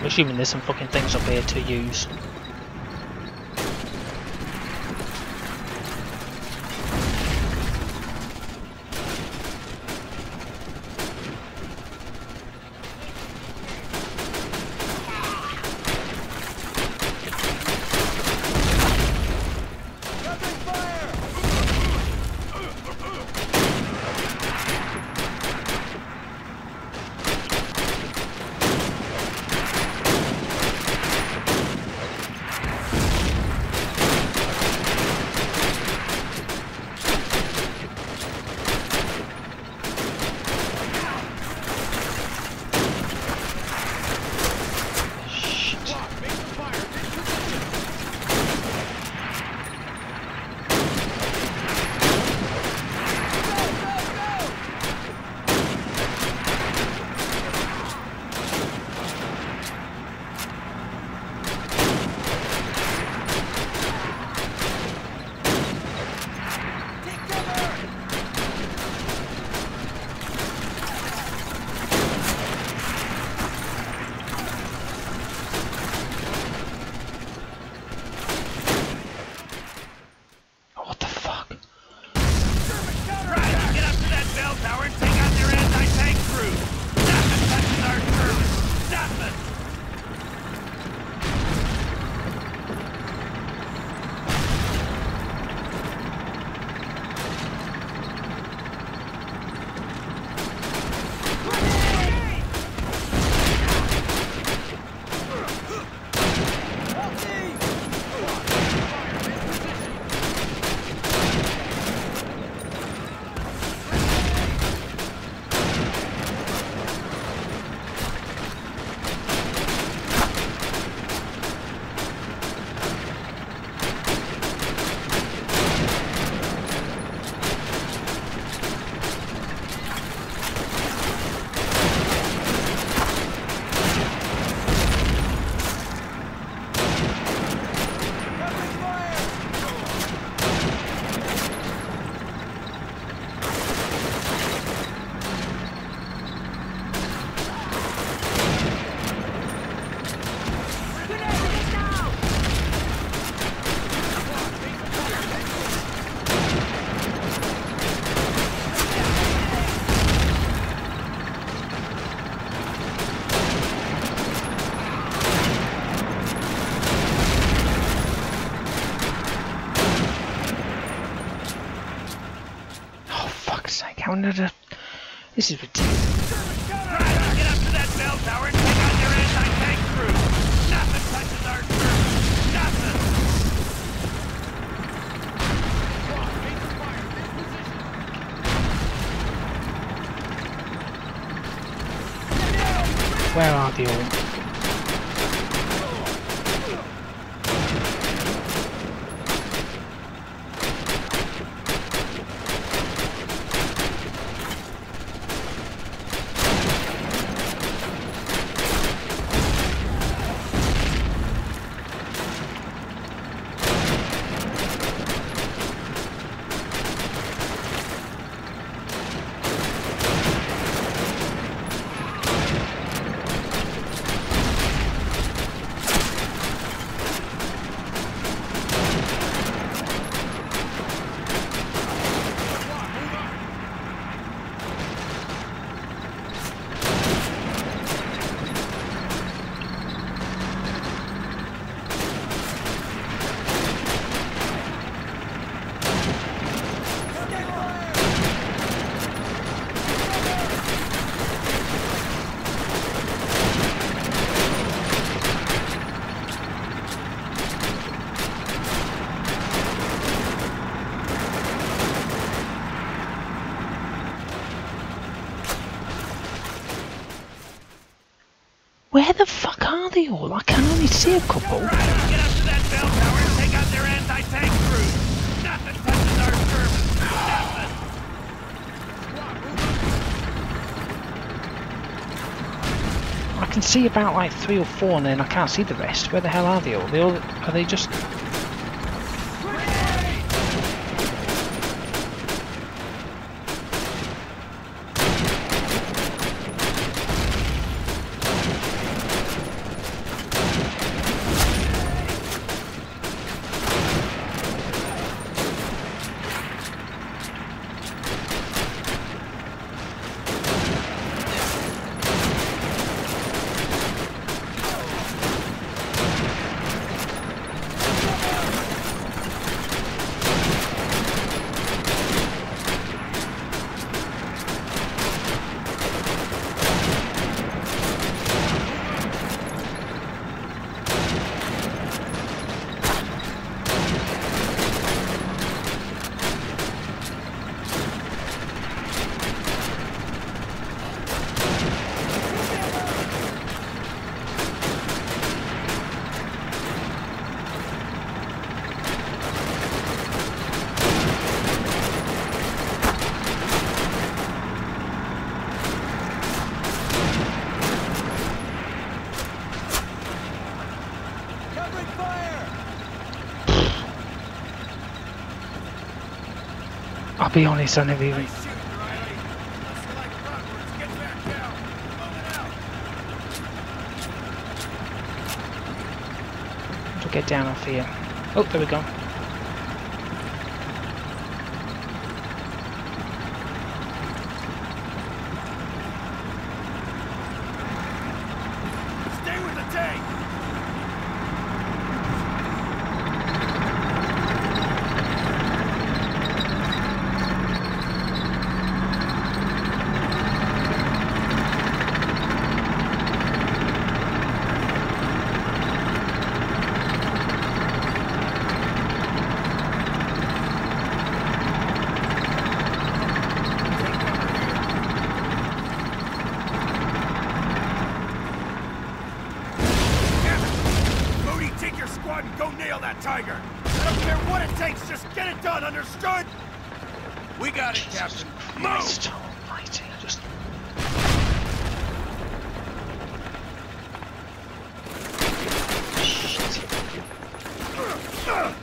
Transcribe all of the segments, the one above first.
I'm assuming there's some fucking things up here to use. This is ridiculous. Right, get up to that bell tower and take out their anti-tank crew. Nothing touches our service. Nothing. Where are they all? Where the fuck are they all? I can only see a couple. Right, get up to that bell tower and take out their anti-tank crew. Nothing touches our service. Nothing. I can see about like 3 or 4 and then I can't see the rest. Where the hell are they all? Are they just... I'll be honest, I never even... Nice shooting, Riley. Unless you like frontwards, get back down. Moving out. To get down off here. Oh, there we go. Stay with the tank. Take your squad and go nail that tiger. I don't care what it takes, just get it done, understood? We got it, Captain. Move! Christ almighty, just... Shit.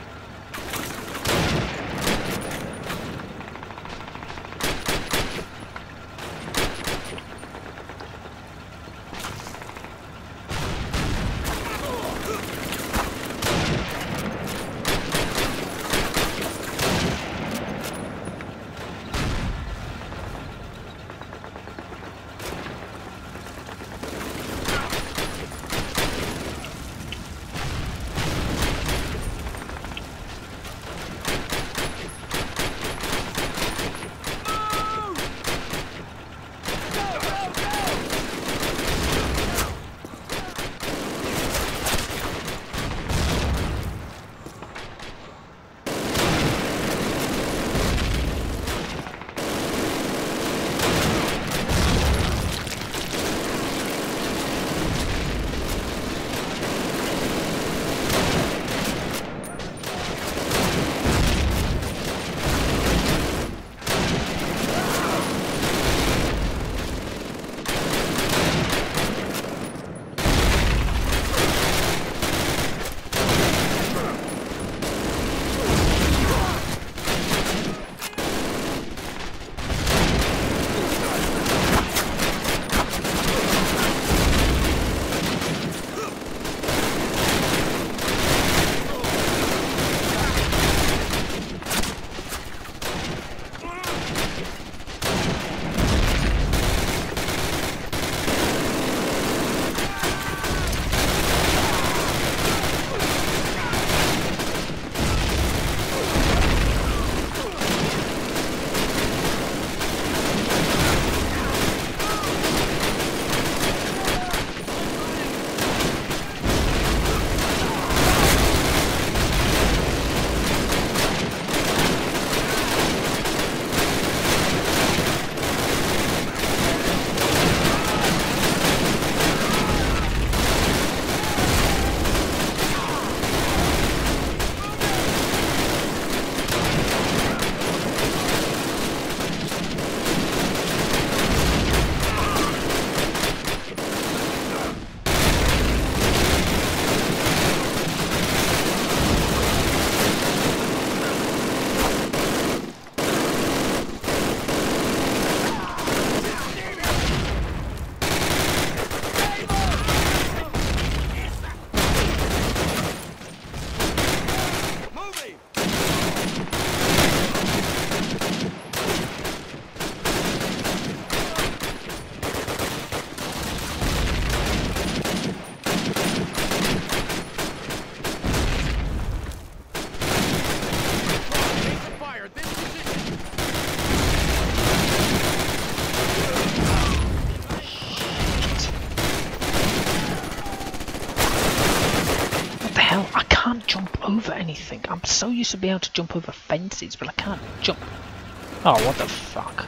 over anything. I'm so used to being able to jump over fences, but I can't jump. Oh, what the fuck?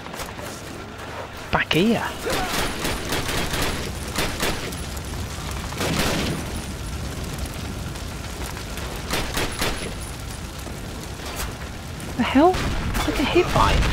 Back here. The hell? I get hit by it.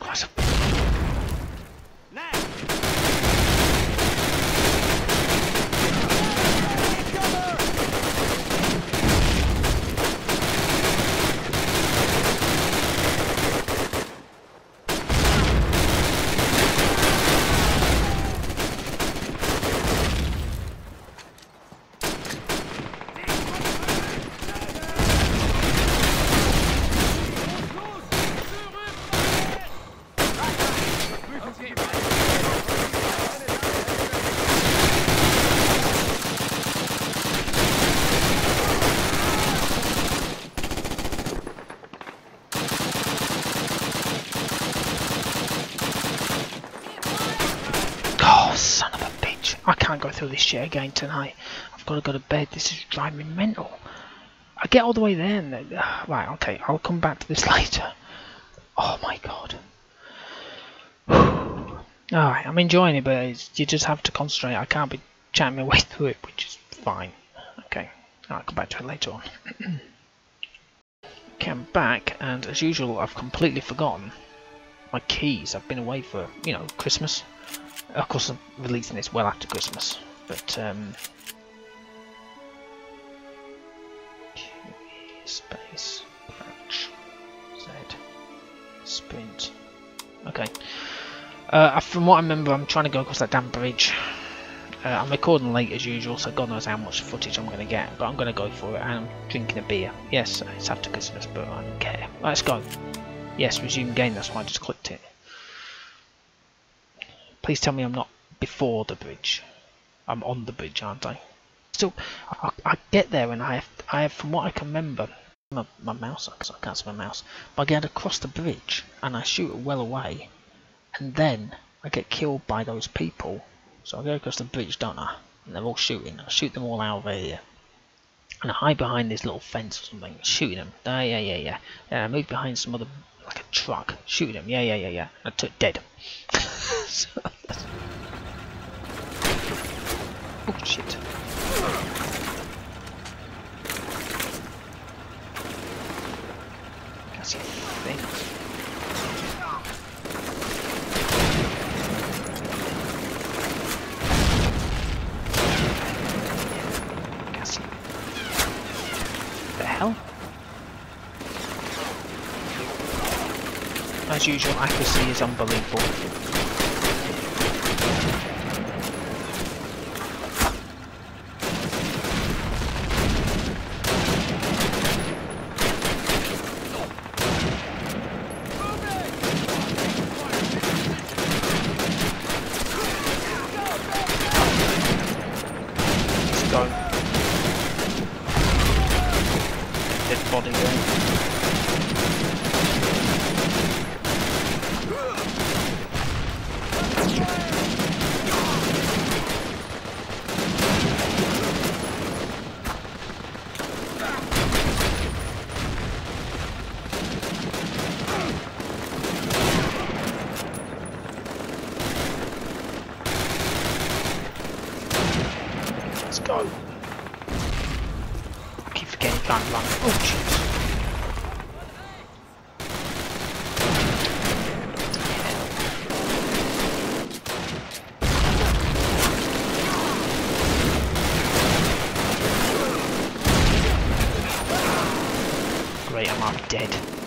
Christ. Son of a bitch. I can't go through this shit again tonight. I've got to go to bed. This is driving me mental. I get all the way there and then... right, okay, I'll come back to this later. Oh my god. Alright, I'm enjoying it, but you just have to concentrate. I can't be chatting my way through it, which is fine. Okay, I'll come back to it later on. Okay, I'm back, and as usual, I've completely forgotten my keys. I've been away for, you know, Christmas. Of course, I'm releasing this well after Christmas, but space crouch Z sprint. Okay. From what I remember, I'm trying to go across that damn bridge. I'm recording late as usual, so God knows how much footage I'm going to get, but I'm going to go for it. And I'm drinking a beer. Yes, it's after Christmas, but I don't care. Let's go. Yes, resume game. That's why I just clicked it. Please tell me I'm not before the bridge. I'm on the bridge, aren't I? Still, I get there and I have, from what I can remember, my mouse, because I can't see my mouse, but I get across the bridge and I shoot it well away, and then I get killed by those people. So I go across the bridge, don't I? And they're all shooting. I shoot them all out of here. And I hide behind this little fence or something, shooting them. Yeah. And I move behind some other, like a truck, shooting them. Yeah. And I took dead. So oh shit. Can't see a thing. Can't see. What the hell? As usual, accuracy is unbelievable. Let's go. I keep forgetting you can't run. Oh jeez. Great, I'm dead.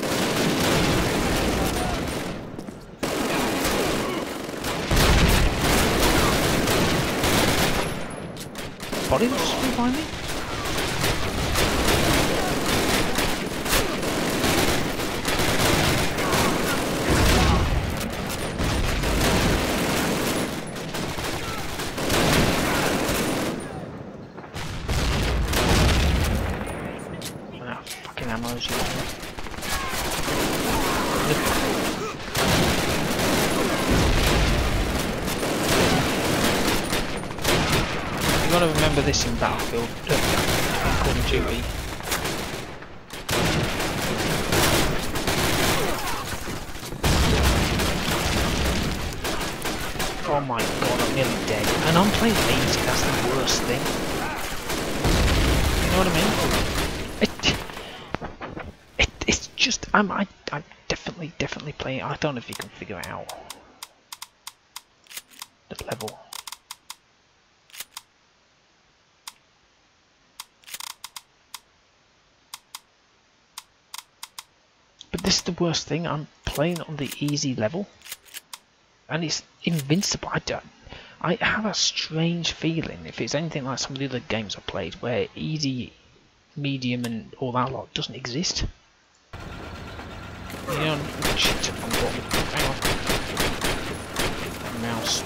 Body just flew by me? Ah, fucking ammo's useful. You've got to remember this in Battlefield, Call of Duty. Oh my god, I'm nearly dead. And I'm playing easy, that's the worst thing. You know what I mean? It's just, I'm definitely definitely play. I don't know if you can figure it out. The level. But this is the worst thing. I'm playing on the easy level, and it's invincible. I have a strange feeling, if it's anything like some of the other games I played, where easy, medium, and all that lot doesn't exist. You know, shit, I'm wrong. Hang on. Mouse.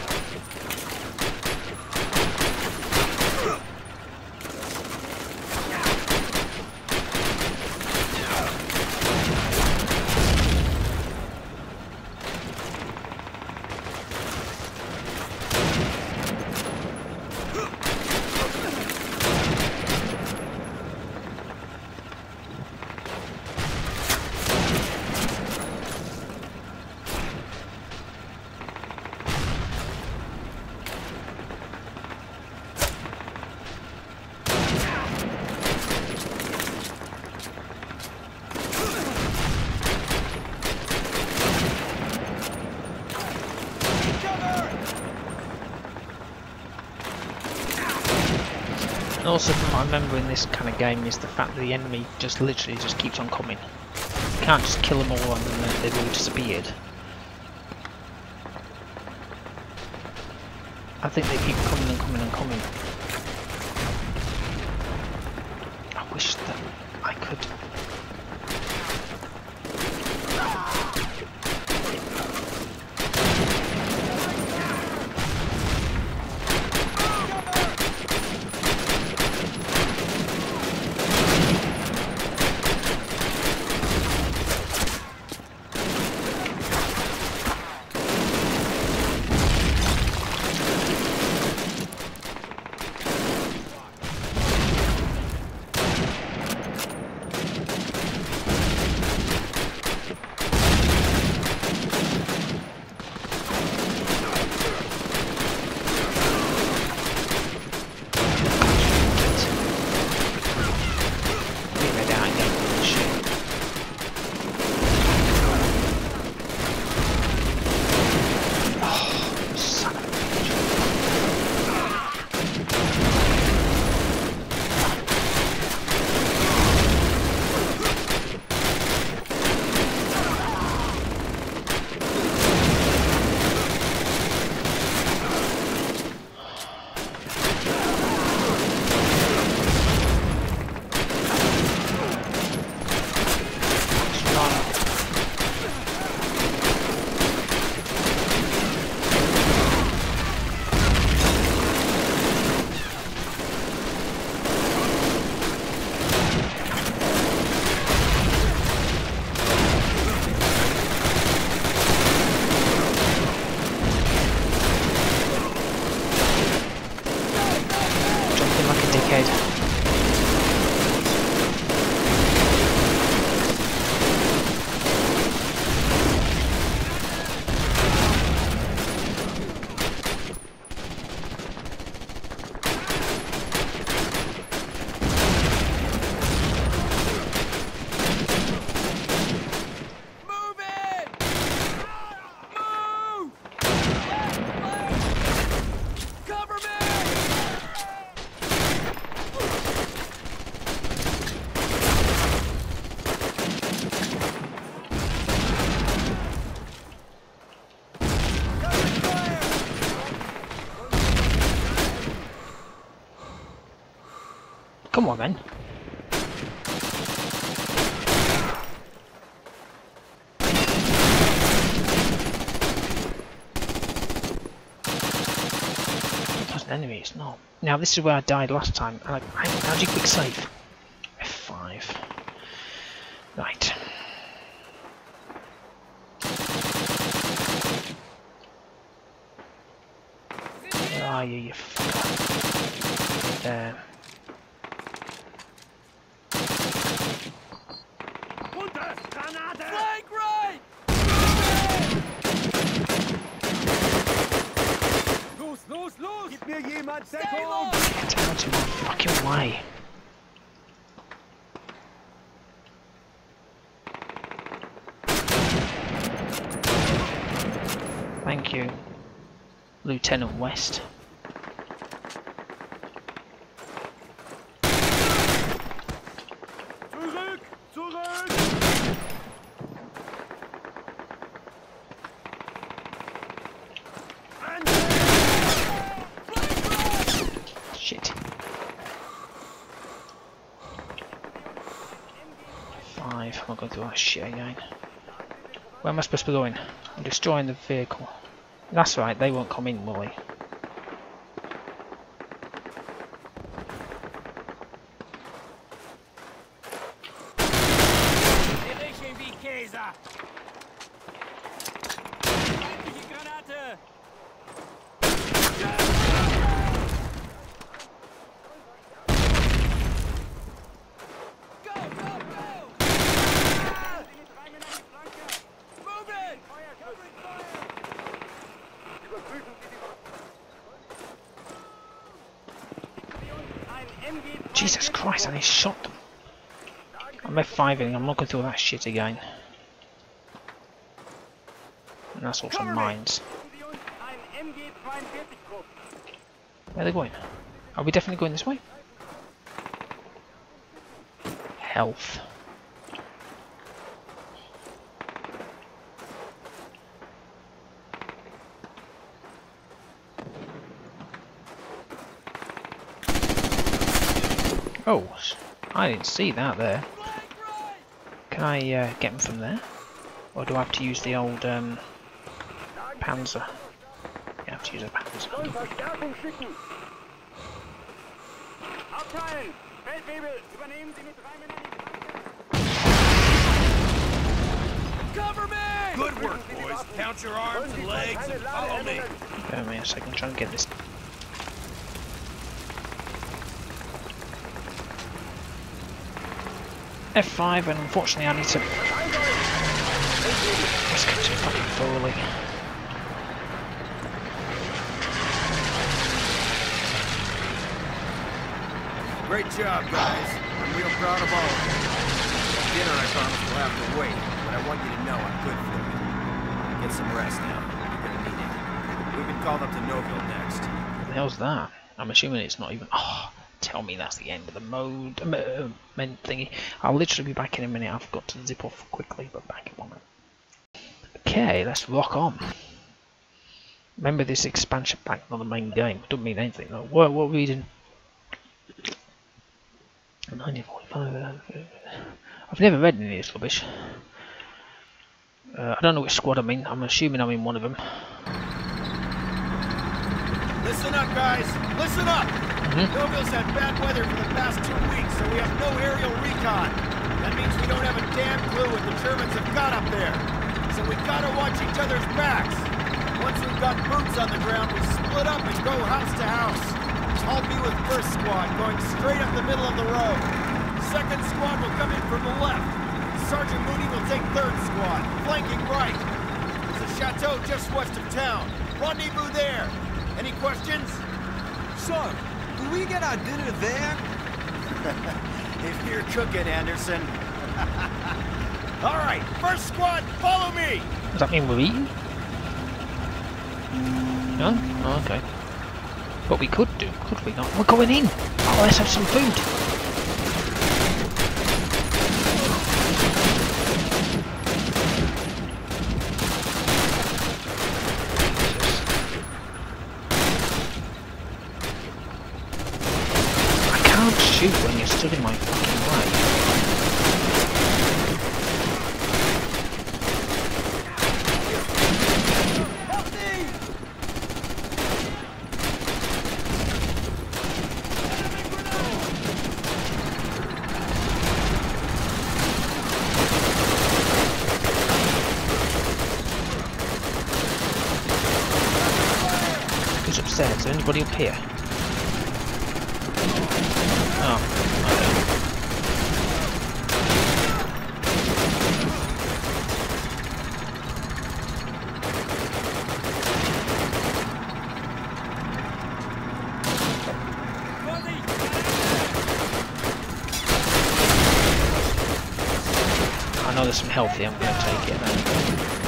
And also, from what I remember in this kind of game, is the fact that the enemy just literally just keeps on coming. You can't just kill them all and then they've all disappeared. I think they keep coming and coming and coming. I wish that I could. Come on then. That's an enemy, it's not. Now this is where I died last time. How do you quick save? F5. Right. Where are you, you fucker? There. Flank right! Los, los, los! Gib mir jemand Deckung! Get out of my fucking way. Thank you, Lieutenant West. Shit. 5. I'm going through that shit again. Where am I supposed to be going? I'm destroying the vehicle. That's right, they won't come in, will they? Jesus Christ, and he shot them. I'm F5ing, I'm not going through that shit again. And that's also mines. Where are they going? Are we definitely going this way? Health. Oh, I didn't see that there. Can I get them from there? Or do I have to use the old Panzer? Yeah, I have to use a Panzer. Cover me! Good work, boys. Count your arms and legs and follow me. Bear with me a second, try and get this. F5, and unfortunately I need to just catch it fucking thoroughly. Great job, guys. I'm real proud of all of you. Dinner, I promise, will have to wait, but I want you to know I'm good for you. Get some rest now. You're gonna need it. We've been called up to Noville next. What the hell's that? I'm assuming it's not even. Oh, tell me that's the end of the mode thingy. I'll literally be back in a minute. I've got to zip off quickly, but back in 1 minute. Okay, let's rock on. Remember this expansion pack, not the main game. It doesn't mean anything though. What are we reading? 1945. I've never read any of this rubbish. I don't know which squad I'm in. I'm assuming I'm in one of them. Listen up, guys. Listen up. Noville's had bad weather for the past 2 weeks, so we have no aerial recon. That means we don't have a damn clue what the Germans have got up there. So we gotta watch each other's backs. Once we've got boots on the ground, we split up and go house to house. I'll be with first squad, going straight up the middle of the road. Second squad will come in from the left. Sergeant Mooney will take third squad, flanking right. There's a chateau just west of town. Rendezvous there. Any questions? Sir, do we get our dinner there? If you're cooking, Anderson. All right, first squad, follow me. Does that mean we're eating? No? Oh, okay. But we could do, could we not? We're going in! Oh, let's have some food! I can't shoot when you're stood in my fucking way. Who's upstairs? Is there anybody up here? Oh, okay. I know there's some health here, I'm going to take it then.